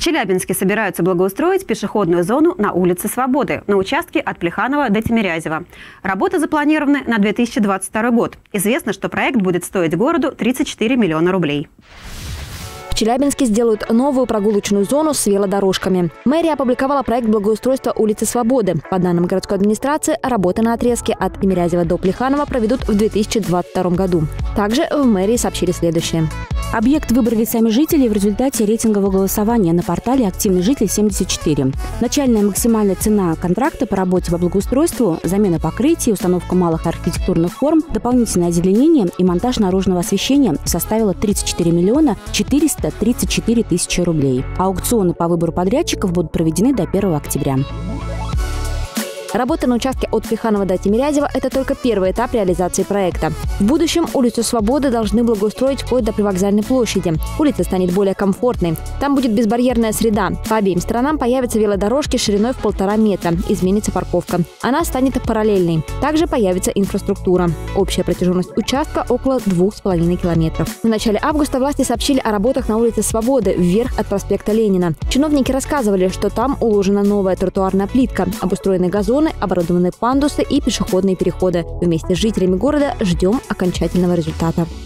Челябинске собираются благоустроить пешеходную зону на улице Свободы на участке от Плеханова до Тимирязева. Работы запланированы на 2022 год. Известно, что проект будет стоить городу 34 миллиона рублей. В Челябинске сделают новую прогулочную зону с велодорожками. Мэрия опубликовала проект благоустройства улицы Свободы. По данным городской администрации, работы на отрезке от Тимирязева до Плеханова проведут в 2022 году. Также в мэрии сообщили следующее. Объект выбрали сами жители в результате рейтингового голосования на портале «Активный житель 74». Начальная максимальная цена контракта по работе по благоустройству, замена покрытий, установка малых архитектурных форм, дополнительное озеленение и монтаж наружного освещения составила 34 миллиона 434 тысячи рублей. Аукционы по выбору подрядчиков будут проведены до 1 октября. Работа на участке от Плеханова до Тимирязева – это только первый этап реализации проекта. В будущем улицу Свободы должны благоустроить вплоть до привокзальной площади. Улица станет более комфортной. Там будет безбарьерная среда. По обеим сторонам появятся велодорожки шириной в 1,5 метра. Изменится парковка. Она станет параллельной. Также появится инфраструктура. Общая протяженность участка около 2,5 километров. В начале августа власти сообщили о работах на улице Свободы вверх от проспекта Ленина. Чиновники рассказывали, что там уложена новая тротуарная плитка, обустроены газоны, оборудованы пандусы и пешеходные переходы. Вместе с жителями города ждем окончательного результата.